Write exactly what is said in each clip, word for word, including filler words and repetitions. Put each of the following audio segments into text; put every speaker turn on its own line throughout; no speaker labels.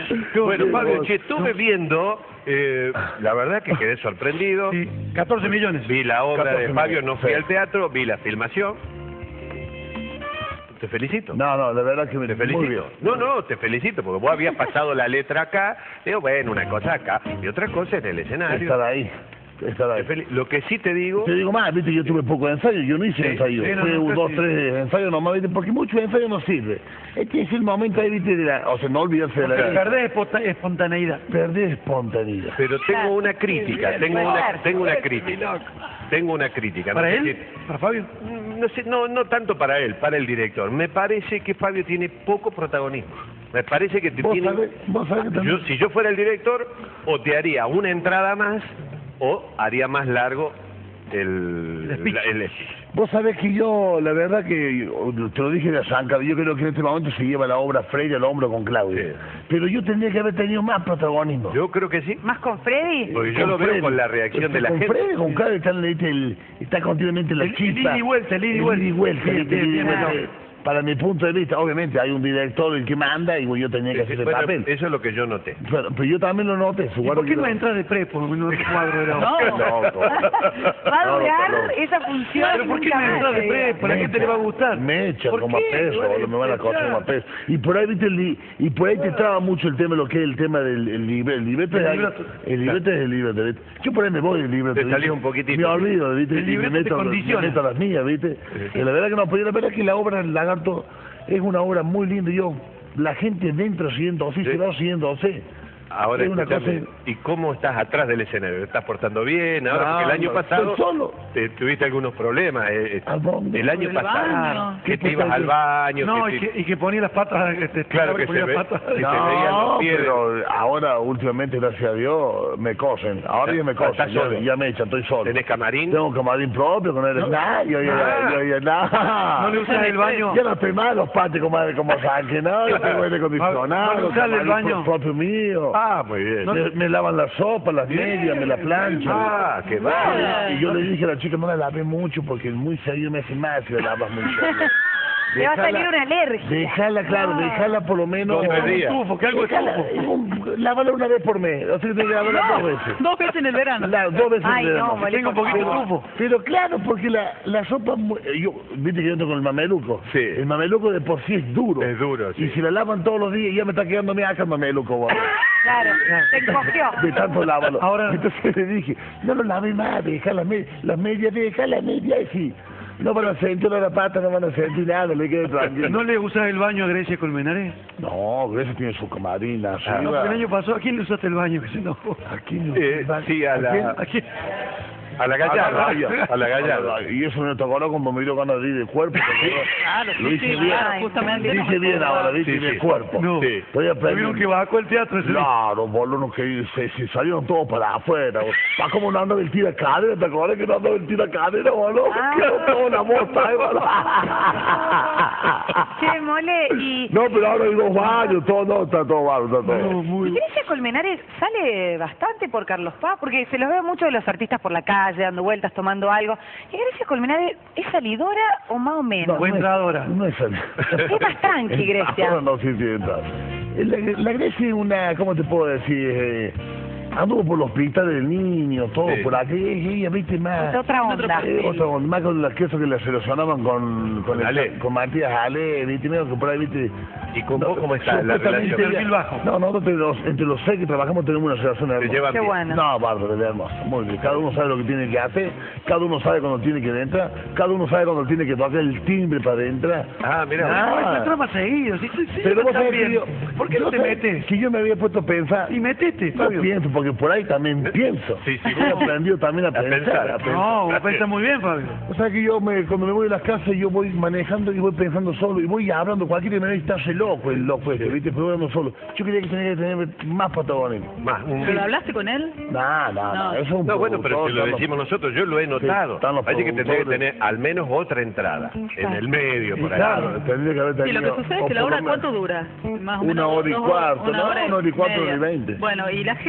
Bueno, Fabio, che, estuve viendo, eh, la verdad que quedé sorprendido.
Sí, catorce millones.
Vi la obra de Fabio, no fui
sí.
al teatro, vi la filmación. Te felicito.
No, no, la verdad que me
Te
muy bien.
felicito. No, no, te felicito, porque vos habías pasado la letra acá. Digo, bueno, una cosa acá y otra cosa en el escenario.
Estar ahí. Estar ahí.
Te fel- Lo que sí te digo...
Te digo más, viste, yo tuve poco de ensayo, yo no hice
Sí,
ensayo.
sí, no,
Fue
no,
un, dos,
casi.
tres ensayos nomás, viste, porque mucho ensayo no sirve. Este es el momento ahí, viste, de la... O sea, no olvidarse de la...
Perdés esponta- espontaneidad.
Perder espontaneidad.
Pero tengo una crítica, tengo una, tengo una crítica. Tengo una crítica.
¿Para
no sé
él? ¿Para Fabio?
si- No sé, no, no tanto para él, para el director. Me parece que Fabio tiene poco protagonismo. Me parece que te
¿Vos
tiene...
sabés, vos sabés que también...
Yo, si yo fuera el director, o te haría una entrada más, o haría más largo el...
El speech.
la- el speech.
Vos sabés que yo, la verdad que, te lo dije de Zanca, yo creo que en este momento se lleva la obra Freire al hombro con Claudio.
Sí.
Pero yo tendría que haber tenido más protagonismo.
Yo creo que sí.
¿Más con Freddy?
Porque yo
Con
lo veo
Freddy.
con la reacción de la
con
gente.
Freddy, con Claudio, está, ¿viste? el, está continuamente la
El- el
chispa.
ida y vuelta, el ida y vuelta.
ida y vuelta,
Sí,
¿viste?
sí,
El ida y
tiene
vuelta.
razón.
Para mi punto de vista, obviamente hay un director el que manda y yo tenía que hacer el
Bueno,
papel.
eso es lo que yo noté.
Pero, pero yo también lo noté. Su
¿Y por qué no entras de prepo en un cuadro de la
No.
obra?
No, todo.
Va a
No,
durar
no, no.
esa función.
¿Pero por qué no
nunca
entras de
más.
prepo? ¿A la gente le va a gustar?
Me echan
¿Por
como a
qué?
peso,
Bueno,
boludo, me van a costar
ya.
como a peso. Y por ahí, viste, el li- y por ahí te traba mucho el tema, lo que es el tema del el libreto. El libreto
El
es
libreto.
el libreto es el libreto, ¿viste? Yo por ahí me voy del libreto.
Te
¿viste?
salís un poquitito.
Me olvido, ¿viste?
El
Y me
libreto te
meto, me
condiciona.
meto a las mías, ¿viste? Y la verdad que no, pero la verdad que la obra del Lagarto es una obra muy linda. Yo, la gente dentro siguiéndose,
Sí.
se va siguiéndose.
Ahora,
Es una
escúchame,
cosa-
¿y cómo estás atrás del escenario? ¿Te estás portando bien? Ahora,
Ah,
porque el año
no,
pasado
estoy solo.
te- tuviste algunos problemas. eh, eh,
¿A dónde?
el año
¿Por el
pasado,
baño?
que
¿Qué
te ibas
puta
al
que-
baño.
No,
que
y
te-
que, y que ponía las patas, este,
Claro que
ponía
se ve.
las patas.
Y se veían los pies.
pero ahora, últimamente, gracias a Dios, me cosen. Ahora ya me
Estás
cosen, ya,
solo.
ya me echan, estoy solo.
¿Tenés camarín?
Tengo un camarín propio con el snack, yo, yo,
Ah.
yo, yo, no.
No le usas el baño.
Ya no estoy mal los patios como, como saque, ¿no? Yo tengo aire acondicionado,
No le usas el
camarín
baño.
pro- propio mío.
Ah, muy bien.
me, me lavan la sopa, las medias, me la planchan.
Ah, qué va.
Y yo le dije a la chica, no la lavé mucho porque muy seguido me hace mal si la lavas mucho.
Le va a
Dejala-
salir una alergia.
Dejala, claro, dejala por lo menos...
Dos, tres días.
Tufo, que algo es
Dejala,
tufo.
un- lávala una vez por mes, o sea, tenés que lavarla dos veces.
Dos veces en el verano.
Claro, dos veces
Ay,
al
no,
verano.
vale,
Tengo un
por
poquito de
favor.
tufo.
Pero claro, porque la, la sopa, mu- yo, viste que yo entro con el mameluco.
Sí.
El mameluco de por sí es duro.
Es duro, sí.
Y si la lavan todos los días, ya me está quedando mi acá el mameluco, bueno.
Claro, se encogió.
De tanto lávalo.
Ahora-
Entonces le dije, no lo lave más, deja las me las medias, deja las medias, y sí. No van a sentir la pata, no van a sentir nada, le quede tranquilo.
¿No le usas el baño a Grecia Colmenares?
No, Grecia tiene su camarina,
No,
arriba.
porque el año pasado, ¿a quién le usaste el baño? Que se enojó.
Aquí no.
Eh, sí, a la-
quién?
¿A quién?
A la gallarda. A la gallarda.
Y eso me tocó cuando me dio ganas de ir de cuerpo.
Claro,
Lo
sí,
hice
sí,
bien.
claro, justamente.
Lo hice bien ahora, lo hice
Sí,
bien
sí.
cuerpo.
No.
Sí.
Estoy
¿Vieron
aprendiendo.
que bajó el teatro ese día?
Claro, boludo, que se, se salieron todos para afuera. ¿Para cómo no anda del tira cadera? ¿Te acuerdas que no anda del tira cadera, boludo?
Ah.
Quedó toda una bosta, eh, boludo.
Che, Mole, y...
No, pero ahora hay dos baños, todo, no, está todo bárbaro, está todo.
No, muy...
¿Y Grecia Colmenares sale bastante por Carlos Paz? Porque se los ve mucho de los artistas por la calle, dando vueltas, tomando algo. ¿Y Grecia Colmenares es salidora o más o menos?
Fue entradora.
No es salida.
Es más tranqui, Grecia.
Ahora no, sí, sí, entra. La, la Grecia es una, ¿cómo te puedo decir? Eh, anduvo por los hospitales del niño, todo
Sí.
por aquí, ella, viste, más...
Es otra onda.
Eh, otra onda, más con las quesos que le relacionaban con, con, el-
Ale.
con Matías Ale, viste, medio que por ahí, viste...
¿Y con vos cómo está la
supuestamente
relación?
ella-
Perfil bajo.
No, nosotros entre los, entre los seis que trabajamos tenemos una relación hermosa.
llevan
Qué
bien.
bueno.
No, bárbaro, de hermoso. Muy bien. Cada uno sabe lo que tiene que hacer, cada uno sabe cuando tiene que entrar, cada uno sabe cuando tiene que tocar el timbre para entrar.
Ah, mira.
Ah.
No, esta trama seguido. Sí, sí, sí,
Pero vos
está
sabés que
bien.
yo...
¿Por qué no
yo
te
sé
metes?
Que yo me había puesto a pensar...
Y metete,
No
Fabio.
pienso, porque por ahí también pienso.
Sí, sí.
He aprendido también a,
A
pensar.
pensar.
a pensar.
No, vos pensás muy bien, Fabio.
O sea que yo me, cuando me voy a las casas yo voy manejando y voy pensando solo y voy hablando, cualquiera me ve y está re loco el loco este, ¿viste? Pero voy hablando solo. Yo quería que tenía que tener más protagonismo.
Más, un
¿Pero hablaste con él?
No, no, no,
No.
eso es un
No, bueno, pero
productor,
si lo
están los-
decimos nosotros, yo lo he notado.
están los
Parece que tendría que
productores.
tener al menos otra entrada. En el medio,
Y
por ahí.
claro, tendría que haber
Sí,
tenido...
lo que sucede es
o
que la
por
obra,
lo menos-
¿cuánto dura? Más o
Una
menos
hora y
dos
cuarto,
una
no,
hora y
una hora y cuatro,
media.
hora y veinte.
Bueno, y la gente lo que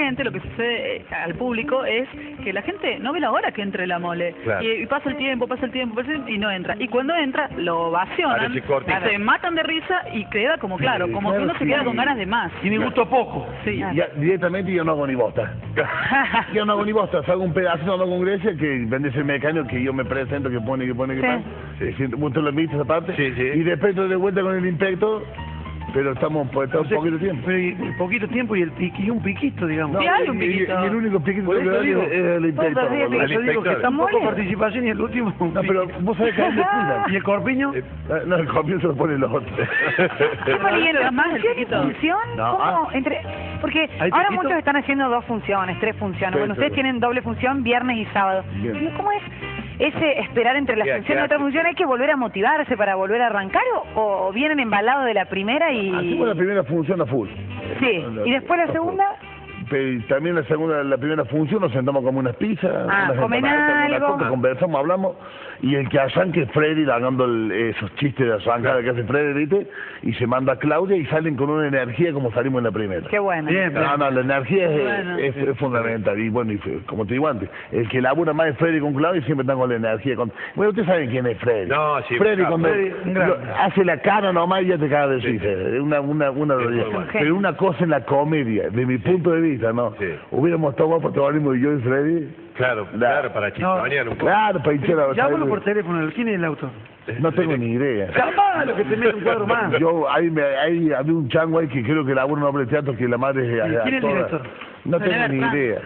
sucede eh, al público es que la gente no ve la hora que entre la mole.
Claro.
Y, y pasa el tiempo, pasa el tiempo, pasa el tiempo, y no entra. Y cuando entra, lo ovacionan,
Parece cortito.
se matan de risa y queda como claro,
Sí,
como
claro,
que uno se
sí.
queda con ganas de más.
Y me gustó poco.
Sí.
Ya, directamente yo no hago ni bosta. Yo no hago ni bosta, hago un pedazo hablando con Grecia que vende ese mecánico que yo me presento, que pone, que pone, que
Sí.
pone. Sí. Sí. ¿Usted lo viste esa parte?
Sí, sí.
Y después estoy de vuelta con el inspector, pero estamos por estar un poquito tiempo.
Pero y, y poquito tiempo y, el piqui, y un piquito, digamos.
Sí, hay un
y, y-
piquito.
y el único piquito
Por
que
eso
da
digo,
es el inspector.
todos los días
boludo.
Al
Yo digo que
inspector.
tan poco
Mole.
participación y el último un
No, pero
piquito.
vos sabés que a él le cuidan.
¿Y el corpiño?
Eh,
No, el comienzo lo ponen los otros.
¿Cómo y entre
Más el
función y
piquito.
función?
No,
¿Cómo?
ah.
Entre... Porque
¿Hay
ahora
piquito?
muchos están haciendo dos funciones, tres funciones.
Sí,
Bueno, ustedes
sí.
tienen doble función viernes y sábado.
Bien.
Digo, ¿cómo es ese esperar entre la
¿Qué-
función y
qué
otra
hace?
función? ¿Hay que volver a motivarse para volver a arrancar o, o vienen embalados de la primera y...
Hacemos la primera función a full.
Sí, y después la segunda...
Pero también la segunda, la primera función nos sentamos como unas pizzas,
Ah,
unas
comen
empanadas,
algo.
una coca, conversamos, hablamos, y el que arranque es Freddy hablando el- esos chistes de arrancada que hace Freddy, ¿viste? Y se manda a Claudia y salen con una energía como salimos en la primera.
Qué bueno.
Bien, bien.
No, no, la energía es,
Bueno.
es, es fundamental. Y bueno, y fue- como te digo antes, el que labura más es Freddy con Claudia y siempre están con la energía. Con... Bueno, ustedes saben quién es Freddy.
No, sí,
Freddy
claro,
cuando
Freddy, un grande.
lo- hace la cara nomás y ya te cagas de
Sí.
risa. Es Una, una, una,
Es muy bueno.
pero una cosa en la comedia, de mi punto de vista, ¿no?
Sí.
Hubiéramos tomado protagonismo y yo y Freddy.
Claro, claro, para chistonear un poco.
Claro, para hinchar a
Llámalo por teléfono. ¿Quién es el autor?
No tengo ni idea.
Llamalo que te mete un cuadro más.
Yo, ahí, me, ahí había un chango ahí que creo que labura un hombre de teatro que la madre es
¿Y quién es el
actora.
director?
No tengo
René
ni
Bertrand.
idea.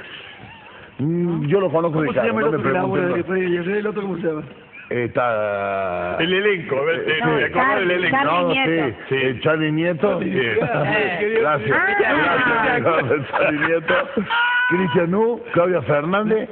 Mm, Yo lo conozco de
¿Cómo se
cara,
llama el
no me
otro que labura
pregunten.
de Freddy? ¿Y el otro cómo se llama?
Está...
El elenco, a ver, te-
No,
me acordé del
Charlie,
elenco.
Charlie
No,
Nieto.
sí,
Sí.
el Charlie Nieto.
Sí.
Gracias.
Ah.
Gracias. Gracias, Charlie Nieto. Cristian Nu, Claudia Fernández,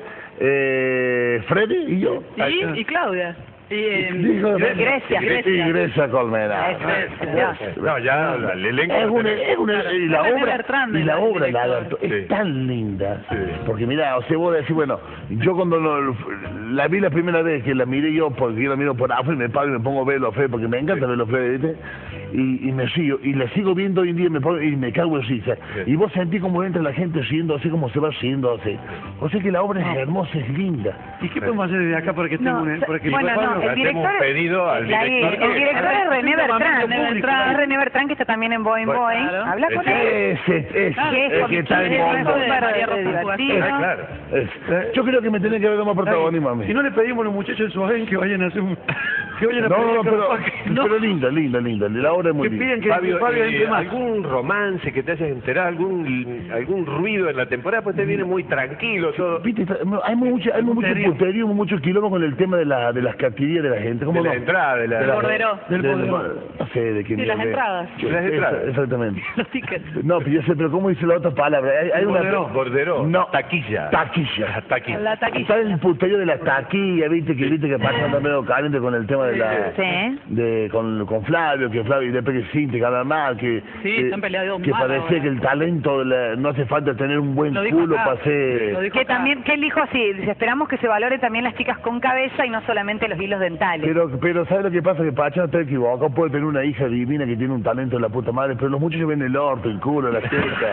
eh, Freddy y yo.
Y, y Claudia. Y, eh,
Dijo-
Grecia.
Y Grecia Colmena.
Eso es, ya.
No, ya, el elenco.
Es una, es una, y la
René
obra,
Bertrand
y
es
la
el
obra
director.
Lagarto, es
Sí.
tan linda,
Sí.
porque mira, o sea, vos decís, bueno, yo cuando lo- la vi la primera vez que la miré yo, porque yo la miro por afuera y me paro y me pongo a verlo Fred, porque me encanta verlo Fred, ¿viste? Y, y me sigo, y la sigo viendo hoy en día y me, pongo- y me cago en risa.
Sí.
Y vos sentís como entra la gente riendo, así como se va riendo, así. O sea que la obra es hermosa, es linda.
¿Y qué podemos hacer desde acá para que tenga
No,
una... Para que
bueno, no,
Hacemos
el director,
un pedido al
la-
director
el
que-
director es René Bertrand.
René Bertrand.
Es René Bertrand que está también en Boing
Bueno,
Boing.
claro.
Habla con
Ese-
él.
Ese, ese,
Claro,
Que es
el que está en
comiquísimo,
Mondo.
es súper
María Rosa
divertido.
Ah, claro.
Es- Yo creo que me tenés que haber dado más protagonismo a mí.
Si no le pedimos a los muchachos de Suagen que vayan a hacer un... Que vayan a
No,
pedir
no,
a
pero,
Carlos Paz que-
pero linda, linda, linda. La obra es muy
Que
linda.
piden que
Fabio,
Fabio
¿y
entre más.
¿algún romance que te hayas enterado? ¿Algún algún ruido en la temporada? Pues te viene muy tranquilo todo.
Viste, está- hay mucho, hay mucho
Puterío.
puterío, mucho quilombo con el tema de, la, de las cartillas de la gente. ¿Cómo
De la
no?
entrada, de la...
Del bordero.
Del
Del
bordero. No sé de quién
Sí, las
viene.
entradas.
Las entradas.
Exactamente.
Los tickets.
No, pero yo sé, pero ¿cómo dice la otra palabra? Hay, hay una...
Bordero.
Bordero.
No.
Taquilla.
Taquilla.
Taquilla.
La taquilla.
Está el puterío de las taquillas, viste, que viste que pasan también medio caliente con el tema de la...
Sí.
de con, con Flavio, que Flavio y después que Cintia, que hablan mal, que,
Sí,
que,
están peleados
que
mal
parecía
ahora.
que el talento de la- no hace falta tener un buen
Lo dijo
culo
acá.
para ser...
Lo dijo
Que
acá.
también, que él dijo así, dice, esperamos que se valore también las chicas con cabeza y no solamente los hilos dentales.
Pero, pero ¿sabes lo que pasa? Que Pacha no está equivocado, puede tener una hija divina que tiene un talento de la puta madre, pero los muchachos ven el orto, el culo, la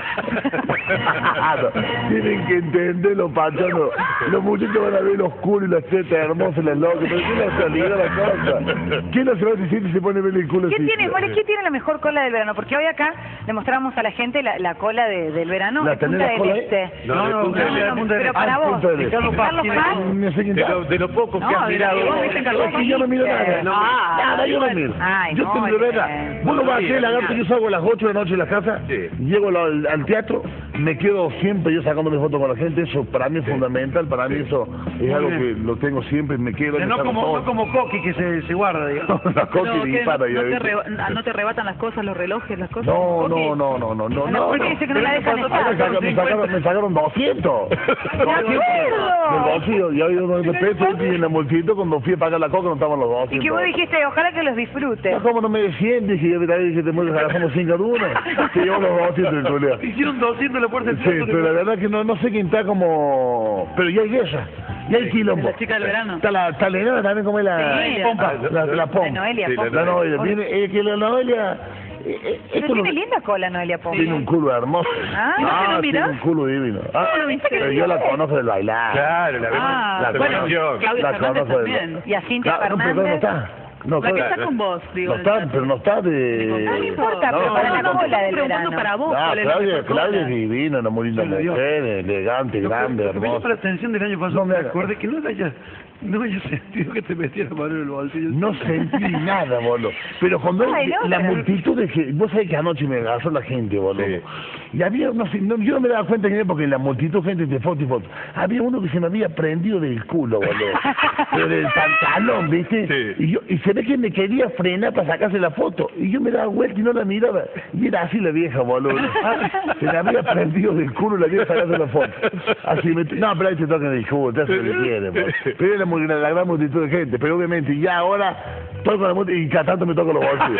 teta. Tienen que entenderlo, Pacha, no. Los muchachos van a ver los culos y las tetas hermosas, las locas, pero ¿qué es la realidad la cosa? ¿Quién no se va a decir si se pone a ver el culo
¿Qué
así?
tiene, Mole, ¿qué tiene la mejor cola del verano? Porque hoy acá le mostramos a la gente la, la cola de- del verano
¿La
de
tenés
Punta
la
del
cola ahí?
Este.
No,
No,
de
no,
punta
de-
del
de-
Este.
punta del-
Pero para
Ah,
vos,
Punta del Este.
Carlos Paz,
No sé quién
De
está.
lo, de lo poco que
No,
has
de
mirado.
lo que vos
Es
viste, Carlos
que yo no miro nada.
No,
Ah,
Nada, yo no miro.
Ay,
yo
no,
te de verdad.
eh.
Vos no vas a hacer la
Mira,
gata, yo salgo a las ocho de la noche de la casa,
Sí.
llego al, al teatro, me quedo siempre yo sacándome fotos con la gente, eso para mí es fundamental, para mí eso es algo
bien.
que lo tengo siempre, me quedo. me
No
saco
como,
todo.
no como Coqui que se, se guarda, digamos.
La coca
Pero
y
que
dispara
no,
ya,
no, te
¿viste?
reba- no te arrebatan las cosas, los relojes, las cosas.
No,
Ok.
no, no, no, no, no,
La
no.
Coqui
no.
dice que no la dejan
Ay,
estar.
me, saca- me sacaron, me sacaron doscientos.
acuerdo!
Del bolsillo, y había unos de pesos y en el bolsito cuando fui a pagar la coca no estaban los doscientos.
Y que vos dijiste, ojalá que los disfrutes.
No, ¿cómo no me decían? Dije, yo también dije, te mueres, agarramos cinco cada uno. Te llevo los doscientos del culeo.
Hicieron doscientos en la puerta del
Sí,
teatro.
pero la verdad que no, no sé quién está como... Pero ya hay guerra, ya hay quilombo.
La chica del verano.
Está la, está la enana también como es la...
Sí,
pompa, la, la,
La
pompa.
Noelia,
Sí, la
Pompa.
La Noelia, viene, es que la Noelia Eh, eh,
Pero
esto
tiene
no-
linda cola Noelia Pombo.
Tiene un culo hermoso.
Ah,
¿no
tiene
mirás?
un culo divino. Ah,
¿Cómo lo viste?
pero yo la conozco del bailar.
Claro, la vemos
Ah,
en la
bueno,
televisión.
Claudia
La
Fernández
conozco del-
también.
Y a Cintia
Claro, no, pero no
Fernández.
está. No,
La que
claro.
está con vos, digo.
No
en el
está,
chat.
pero no está de...
No importa,
No,
pero
no,
para
no,
la
no,
cola del
preguntando
verano.
para vos.
No,
¿cuál es la
Claudia,
mejor
Claudia es
cola?
divina, una muy linda
Sí, lo dio.
mujer, elegante, grande,
Lo que me llamó la
hermosa.
atención del año pasado,
No me
me
haga.
acordé que no haya, no haya sentido que te metiera la mano en el bolsillo.
No sentí nada, boludo. Pero cuando
Ay, no,
la
pero-
multitud de que... Vos sabés que anoche me agarró la gente, boludo.
Sí.
Y había, no sé, no, yo no me daba cuenta que era porque en la multitud gente de foto y foto. Había uno que se me había prendido del culo, boludo. Pero del pantalón, ¿viste?
Sí.
Y, yo, y se ve que me quería frenar para sacarse la foto. Y yo me daba vuelta y no la miraba. Y era así la vieja, boludo. Se me había prendido del culo y la vieja sacarse la foto. Así me... No, pero ahí te tocan el culo, te hace lo que quiere, boludo. Pero era muy, la gran multitud de gente. Pero obviamente ya ahora toco la multitud y cada tanto me toco los bolsillos.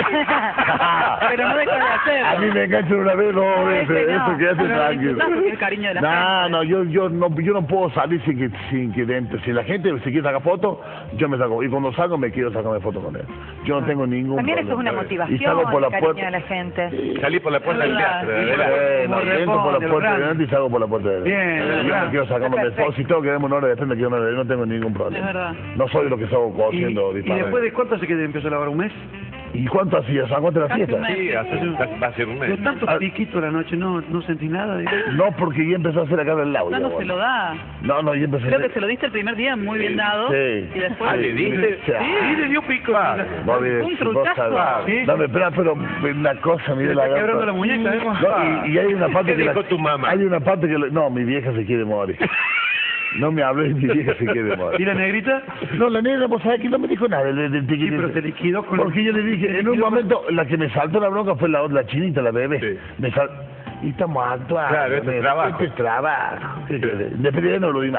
Pero no dejas de hacerlo.
A mí me enganchan una vez, dos
No,
veces,
ese no.
eso quédate
Pero lo
tranquilo.
disfrutás porque es el cariño de la
No,
gente.
no, yo, yo no, yo no puedo salir sin que, sin que dentro, si la gente se quiere sacar fotos, yo me saco, y cuando salgo me quiero sacarme fotos con él. Yo no tengo ningún
También eso es
problema.
una motivación,
Y salgo por la
el cariño
puerta.
de la gente.
Salí por la puerta del teatro, de verdad.
Bueno,
Como
entro por la
responde,
puerta de
Lorán.
delante y salgo por la puerta de
Bien,
delante. Yo
Lorán.
no quiero sacarme
Perfecto.
fotos, si tengo que darme una hora después me quedo una hora, yo no tengo ningún problema.
Es verdad.
No soy lo que salgo
Y,
cosiendo
y
disparando.
después de cuánto hace que te empezó a lavar un mes.
¿Y cuánto hacías? ¿A cuánto era la
Casi
fiesta?
un mes.
Sí, hace, casi- va a ser un
De
mes.
tanto
Ah.
piquito a la noche, no, no sentí nada. digo.
No, porque ya empezó a hacer acá del lado.
No,
ya,
no se
bueno.
lo da.
No, no, ya empezó a
Creo que
hacer...
se lo diste el primer día muy bien dado.
Sí.
Y después...
Ah, ¿le diste?
Sí.
Sí, le dio pico.
Ah,
Vos ves,
Un
vos
truchazo.
sabés.
Sí.
Dame, espera, pero una cosa,
Se
mire
le
la
está quebrando
gata.
la muñeca, ¿eh?
No, y, y hay una parte
¿Qué
que la-
dijo tu mamá?
Hay una parte que... le- No, mi vieja se quiere morir. No me hablé, mi vieja se quiere morir.
¿Y la negrita?
No, la negra, vos sabés que no me dijo nada del, del
Sí,
tiquitito.
pero te liquidó con...
Porque yo le dije,
te
en un
liquidó con-
momento, la que me saltó la bronca fue la, la chinita, la bebé.
Sí.
Me sal... Y estamos actuando.
Claro, esto es
nena,
trabajo.
Esto es trabajo. ¿Qué querés? Después de ahí no lo vi más.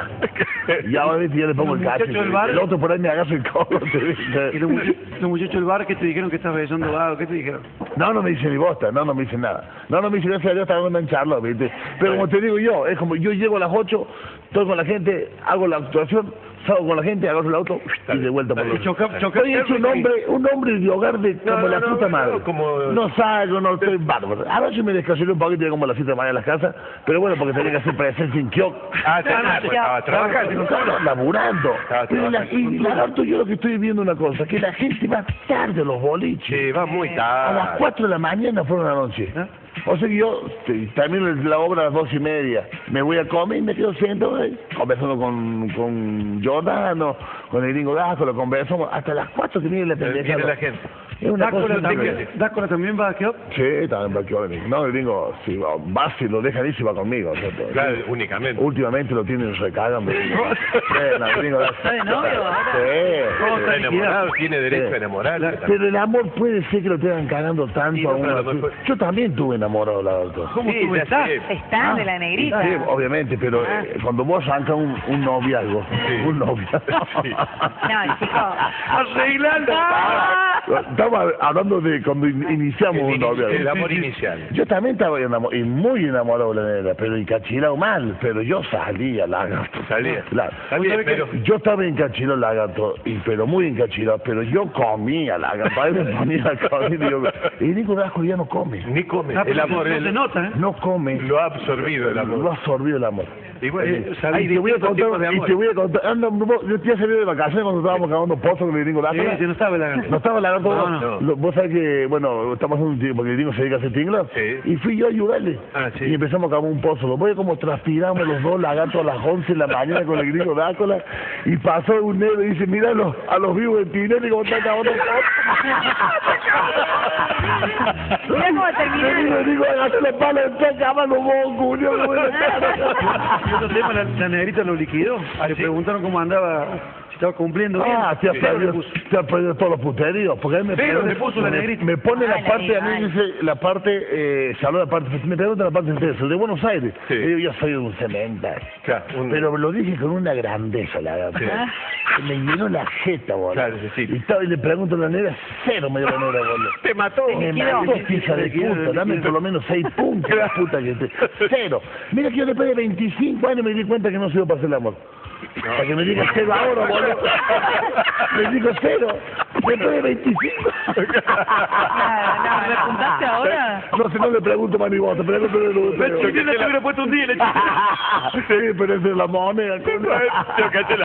Y ahora viste, ya le pongo
Los
el cacho.
muchachos del bar.
El otro por ahí me agarra el codo. te dije.
Y los muchachos, los muchachos del bar que te dijeron que estás besando vago, ¿qué te dijeron?
No, no me dice ni bosta, no, no me dice nada. No, no me dice, gracias a Dios, estaba hablando en charla, ¿viste? Pero como te digo yo, es como yo llego a las ocho, estoy con la gente, hago la actuación, salgo con la gente, agarro el auto y de vuelta por
Y
los...
choca- choca-
Soy hecho un hombre, un hombre de hogar de como
no,
la
no,
puta
no,
madre.
no, como-
No salgo, no estoy bárbaro. A veces me descansé un poquito como a las siete de la mañana en las casas, pero bueno, porque tenía que hacer presencia en Kiosk.
Ah, te- ah, pues estaba trabajando.
Estaba laburando.
Estaba
Pero la-
trabajando.
y lagarto, yo lo que estoy viendo una cosa, que la gente va tarde a los boliches.
Sí, va muy
A
tarde.
las cuatro de la mañana fueron anoche. O sea que yo te- termino la obra a las dos y media. Me voy a comer y me quedo sentado ahí, conversando con, con Giordano, con el gringo Dáscola, conversamos hasta las cuatro que viene la pendeja.
Viene la gente.
Es una cosa
¿Dácola
increíble.
también, ¿Dácola también va a quedar?
Sí, también va a quedar en- No, el gringo, si va, va, si lo dejan ir, si va conmigo. o sea, todo.
Claro, únicamente.
Últimamente lo tienen recagan. me digo. Sí, no, el gringo
¿Está de novio ahora?
Sí.
Está enamorado, tiene derecho
Sí.
a enamorarse.
Pero el amor puede ser que lo tengan cagando tanto
Sí,
a
no, pero
uno.
a lo mejor-
Yo también tuve enamorado, la doctora.
¿Cómo
Sí,
tú
ya
estás?
sé.
Están de la negrita.
Sí, obviamente, pero
Ah.
eh, cuando vos arrancas un, un noviazgo,
Sí.
un noviazgo.
Sí.
No, chico.
Arreglando.
Estaba hablando de cuando in- iniciamos
El,
un
inicio-
noviazgo.
el amor inicial.
Yo también estaba enamorado, y muy enamorado de la negra, pero encachilado mal, pero yo salía, lagarto.
Salía.
Claro.
Salía,
¿Sabe qué?
pero-
Yo estaba encachilado, lagarto, y, pero muy encachilado, pero yo comía, lagarto. Ahí me ponía a comer, y yo, y Nico Dasco ya no come.
Ni come.
Ah,
El
pero
amor
no
él
se nota, ¿eh?
No come.
lo ha absorbido el
Lo ha
amor.
absorbido el amor.
Y bueno,
Eh,
hay
y te voy a
distintos tipos
contar,
de
y
amor.
te voy a contar, ah, no, vos- yo ya salí de vacaciones cuando estábamos cavando pozos con el gringo
Sí,
Dácola.
sí, no estaba la...
No estaba lagarto.
No, no.
Lo- Vos sabés que, bueno, estamos haciendo un tiempo, porque el gringo se dedica a hacer tinglas.
Sí.
Y fui yo a ayudarle.
Ah, sí.
Y empezamos a cavar un pozo. Lo voy a como transpiramos los dos lagartos a las once de la mañana con el gringo Dácola. Y pasó un negro y dice, mira a los, a los vivos de Tinelli como están cavando pozos.
Mirá cómo terminó.
Le digo, digo, agarré la pala, está cavando vos, Julio. qué buena cara.
Y otro tema, la, la negrita lo liquidó. Le preguntaron cómo andaba, si estaba cumpliendo bien.
Ah, te has
Cero le
perdido,
puso.
te has perdido todos los puteríos, porque a mí me
Pero
pone-
le puso la
me-
negrita.
Me pone
Ah,
la
la
parte, a mí
negra.
dice, la parte, eh, se habló de la parte, me pregunta la parte de eso, de Buenos Aires.
Sí.
Y digo, yo soy un cementa.
Claro, un-
Pero lo dije con una grandeza, la verdad.
Sí.
Me llenó la jeta, boludo.
Claro, sí, sí.
Y, estaba, y le pregunto a la negra, cero me dio la negra, boludo.
Te mató.
Me
liquidó.
mató, hija de puta, dame por lo menos seis puntos, la puta que te... Cero. Mira que yo después de veinticinco años me di cuenta que no sirvo para hacer el amor. Para que me diga cero ahora, boludo. Me digo cero. Después de veinticinco.
Nada, no,
¿Me repuntaste ahora?
No sé, no le pregunto más mi voz, pregunto de
Yo no te hubiera puesto un día, le
Sí, pero esa es la moneda.
Yo caché la